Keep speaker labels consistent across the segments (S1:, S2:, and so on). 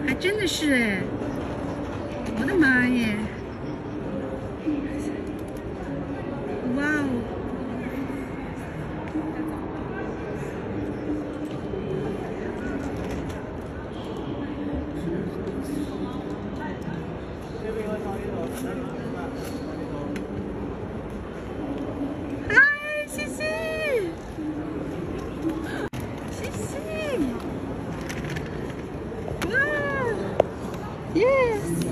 S1: 还真的是哎，我的妈耶！哇哦！嗨，谢谢，谢谢，哇 ，yes。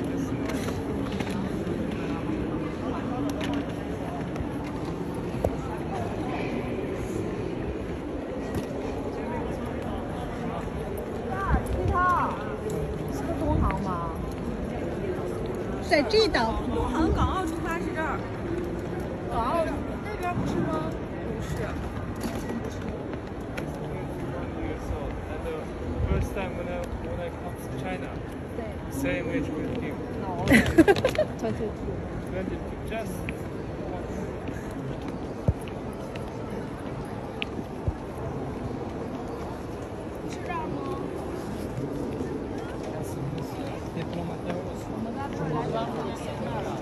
S2: 是个东航吗？
S1: 在这岛，
S2: 东航港澳出发是这儿，港澳那边不是吗？不是。
S3: First time when I come to China, same age with him.
S2: No. 22.
S3: 22, just.
S2: 是这儿吗？我们在这儿来这儿。